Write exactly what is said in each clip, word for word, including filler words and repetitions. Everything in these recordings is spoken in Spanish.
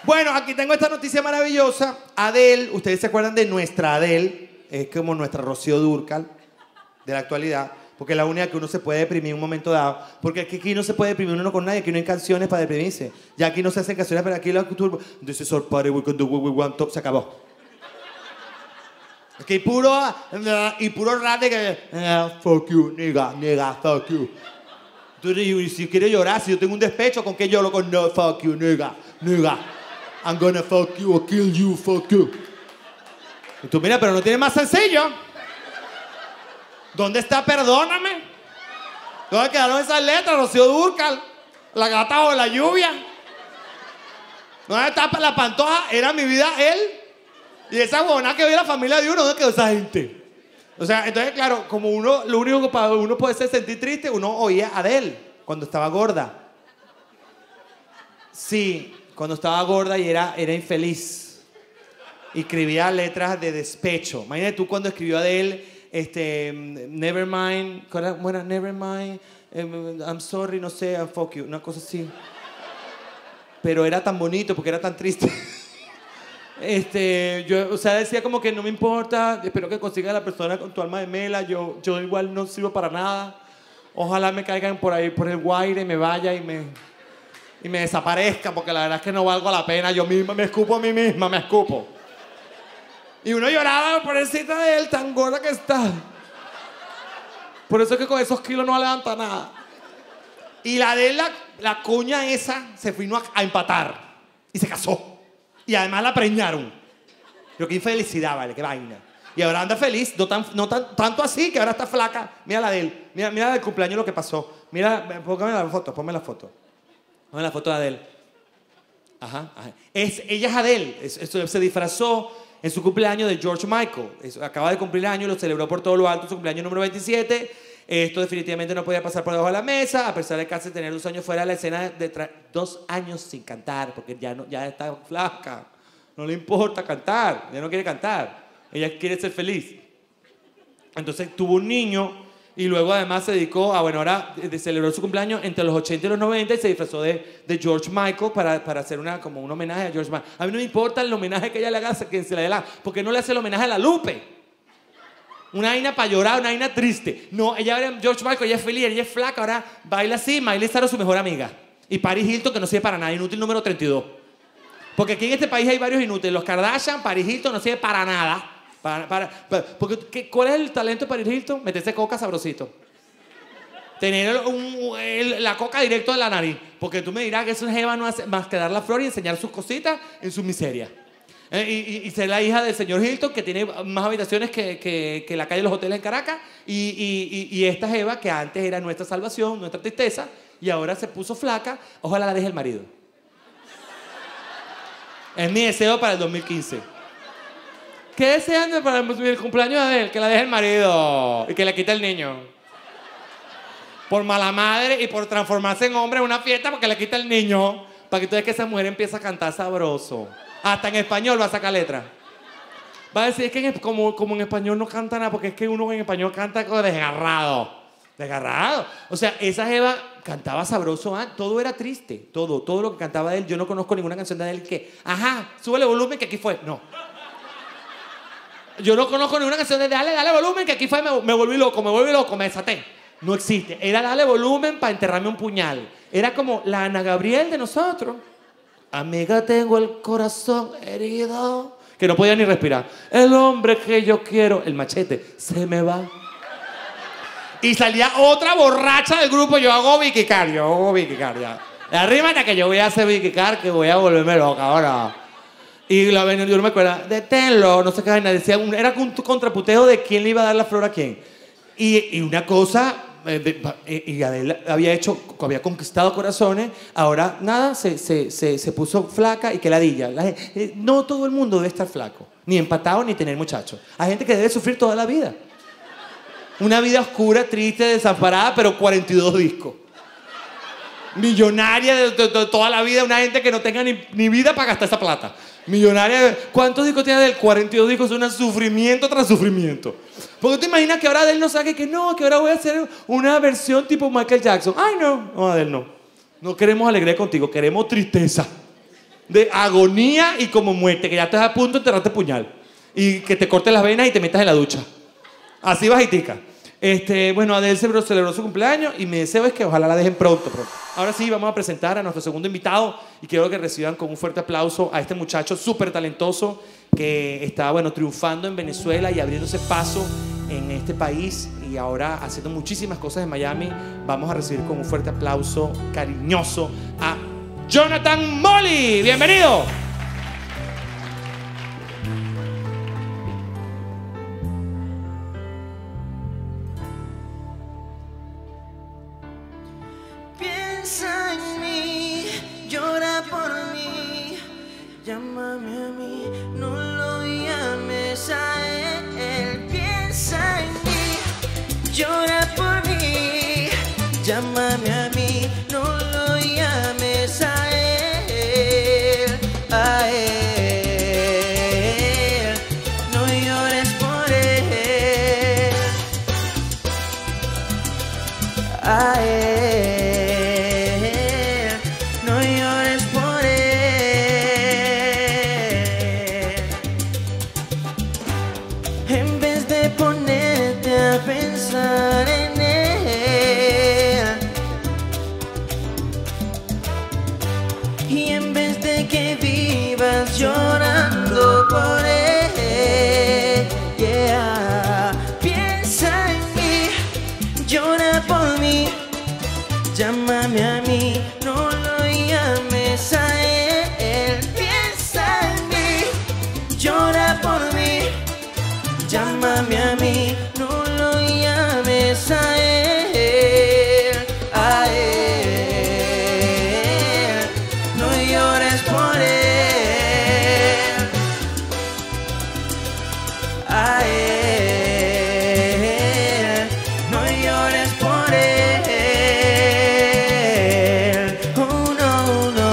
Bueno, aquí tengo esta noticia maravillosa. Adele, ustedes se acuerdan de nuestra Adele, es como nuestra Rocío Dúrcal de la actualidad, porque es la única que uno se puede deprimir en un momento dado. Porque aquí no se puede deprimir uno con nadie, aquí no hay canciones para deprimirse. Ya aquí no se hacen canciones, pero aquí la cultura... This is our party, we can do what we want to... Se acabó. Aquí puro... Y puro rap de que... Fuck you, nigga, nigga, fuck you. Y si quiero llorar, si yo tengo un despecho, ¿con qué lloro? Con no, fuck you, nigga, nigga. I'm gonna fuck you or kill you, fuck you. Y tú, mira, pero no tiene más sencillo. ¿Dónde está Perdóname? ¿Dónde quedaron esas letras, Rocío Dúrcal? La gata bajo la lluvia. ¿Dónde está la Pantoja? Era mi vida él. Y esa buena que ve la familia de uno, ¿dónde quedó esa gente? O sea, entonces, claro, como uno, lo único que para uno puede ser sentir triste, uno oía a Adele cuando estaba gorda. Sí, cuando estaba gorda y era, era infeliz. Y escribía letras de despecho. Imagínate tú cuando escribió Adele, este, Nevermind, ¿cómo era? Nevermind, um, I'm sorry, no sé, I'm fuck you, una cosa así. Pero era tan bonito porque era tan triste. Este, yo, o sea, decía como que no me importa, espero que consigas a la persona con tu alma de mela, yo, yo igual no sirvo para nada. Ojalá me caigan por ahí, por el guaire y me vaya y me, y me desaparezca, porque la verdad es que no valgo la pena, yo misma me escupo a mí misma, me escupo. Y uno lloraba por encima de él, tan gorda que está. Por eso es que con esos kilos no levanta nada. Y la de la, la cuña esa se vino a, a empatar y se casó. Y además la preñaron. Pero qué infelicidad, vale, qué vaina. Y ahora anda feliz, no, tan, no tan, tanto así que ahora está flaca. Mira la de él, mira, mira el cumpleaños lo que pasó. Mira, póngame la foto, ponme la foto. Ponme la foto de Adele. Ajá, ajá. Es, ella es Adele, es, es, se disfrazó en su cumpleaños de George Michael. Es, acaba de cumplir años, lo celebró por todo lo alto, su cumpleaños número veintisiete. Esto definitivamente no podía pasar por debajo de la mesa, a pesar de casi tener dos años fuera de la escena, de dos años sin cantar, porque ya, no, ya está flaca. No le importa cantar, ella no quiere cantar, ella quiere ser feliz. Entonces tuvo un niño y luego además se dedicó a, bueno, ahora celebró su cumpleaños entre los ochenta y los noventa y se disfrazó de, de George Michael para, para hacer una, como un homenaje a George Michael. A mí no me importa el homenaje que ella le haga, que se le dé la, porque no le hace el homenaje a la Lupe. Una vaina para llorar, una vaina triste. No, ella era George Michael, ella es feliz, ella es flaca, ahora baila así. Miley Cyrus su mejor amiga. Y Paris Hilton, que no sirve para nada, inútil número treinta y dos. Porque aquí en este país hay varios inútiles. Los Kardashian, Paris Hilton no sirve para nada. Para, para, para, porque, ¿qué, ¿cuál es el talento de Paris Hilton? Meterse coca sabrosito. Tener un, el, la coca directo de la nariz. Porque tú me dirás que eso es jeva no hace más que dar la flor y enseñar sus cositas en su miseria. Eh, y, y, y ser la hija del señor Hilton, que tiene más habitaciones que, que, que la calle de los hoteles en Caracas. Y, y, y, y esta jeva, que antes era nuestra salvación, nuestra tristeza, y ahora se puso flaca, ojalá la deje el marido. Es mi deseo para el dos mil quince. ¿Qué desean para el cumpleaños de él? Que la deje el marido y que le quite el niño. Por mala madre y por transformarse en hombre en una fiesta porque le quita el niño. Para que tú veas que esa mujer empieza a cantar sabroso. Hasta en español va a sacar letra. Va a decir, es que en, como, como en español no canta nada, porque es que uno en español canta como desgarrado. Desgarrado. O sea, esa jeva cantaba sabroso, ¿eh? Todo era triste. Todo, todo lo que cantaba de él. Yo no conozco ninguna canción de él que, ajá, súbele volumen que aquí fue. No. Yo no conozco ninguna canción de dale, dale volumen que aquí fue, me, me volví loco, me volví loco, me desaté. No existe. Era dale volumen para enterrarme un puñal. Era como la Ana Gabriel de nosotros. Amiga, tengo el corazón herido. Que no podía ni respirar. El hombre que yo quiero, el Machete, se me va. Y salía otra borracha del grupo. Yo hago Vicky Carr, yo hago Vicky Carr, ya. Arrímate que yo voy a hacer Vicky Carr, que voy a volverme loca ahora. Y la venía, yo no me acuerdo, deténlo, no sé qué vaina. Decía, era un contraputeo de quién le iba a dar la flor a quién. Y, y una cosa... y Adele había hecho, había conquistado corazones, ahora nada, se, se, se, se puso flaca y que ladilla. La, no todo el mundo debe estar flaco, ni empatado, ni tener muchachos. Hay gente que debe sufrir toda la vida. Una vida oscura, triste, desamparada, pero cuarenta y dos discos. Millonaria de, de, de toda la vida, una gente que no tenga ni, ni vida para gastar esa plata. Millonaria. ¿Cuántos discos tiene Adele? cuarenta y dos discos, es un sufrimiento tras sufrimiento. Porque te imaginas que ahora Adele no saque que no, que ahora voy a hacer una versión tipo Michael Jackson. Ay, no, no, Adele, no. No queremos alegría contigo, queremos tristeza. de agonía y como muerte, que ya estás a punto de enterrarte puñal. Y que te cortes las venas y te metas en la ducha. Así bajitica. Este, bueno, Adele celebró su cumpleaños y mi deseo es que ojalá la dejen pronto, pronto. Ahora sí, vamos a presentar a nuestro segundo invitado y quiero que reciban con un fuerte aplauso a este muchacho súper talentoso que está, bueno, triunfando en Venezuela y abriéndose paso en este país y ahora haciendo muchísimas cosas en Miami. Vamos a recibir con un fuerte aplauso cariñoso a Jonathan Molly. ¡Bienvenido! Piensa en mí, llora por mí, llámame a mí, no lo llames a él. Piensa en mí, llora por mí, llámame a mí, no lo llames a él, a él, no llores por él, a él. En vez de ponerte a pensar en él, y en vez de que vivas llorando por él, yeah. Piensa en mí, llora por mí, llámame a mí, no lo llames a él. Piensa en mí, llora por mí, llámame a mí, no lo llames a él, a él, no llores por él, a él, no llores por él, oh no, no.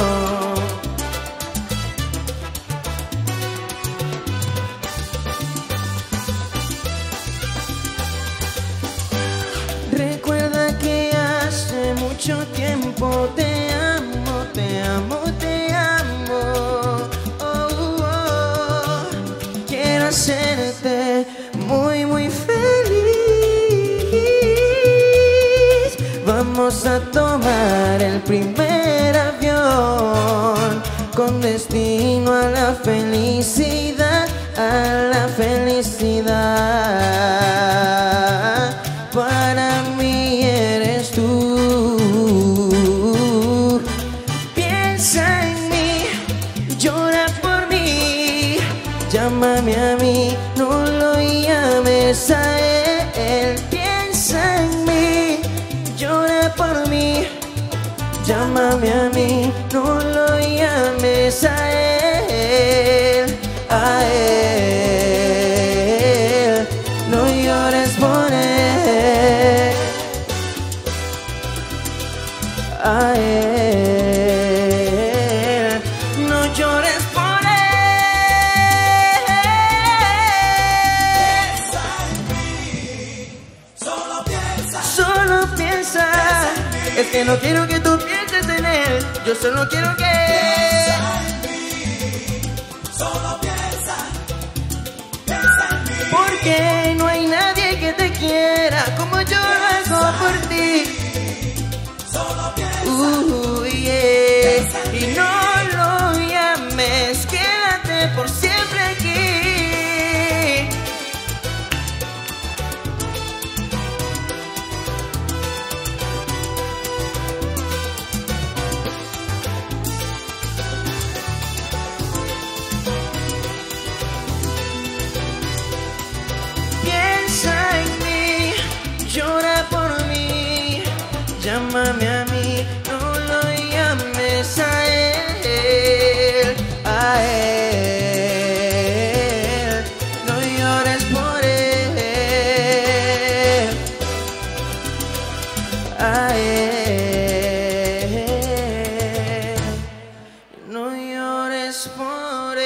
Recuerda que hace mucho tiempo te amo, te amo, te amo. Oh, oh. Quiero hacerte muy, muy feliz. Vamos a tomar el primer avión con destino a la felicidad, a la felicidad. Para mí eres tú. Piensa en mí, llora por mí, llámame a mí, no lo llames a él. Piensa en mí, llora por mí, llámame a mí, no lo llames a él, a él, no llores por él, a él, no llores por él. Piensa en mí, solo piensa, Solo piensa, es que no quiero que tú pienses en él, yo solo quiero que piensa en mí, solo piensa, piensa en mí, porque no hay nadie que te quiera como yo lo hago por ti. solo piensa, Uh, yeah. Y no lo llames, quédate por siempre aquí. Piensa en mí, llora por mí, llámame a mí, no lo llames a él, a él, no llores por él, a él, no llores por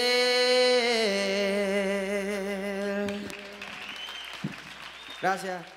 él. Gracias.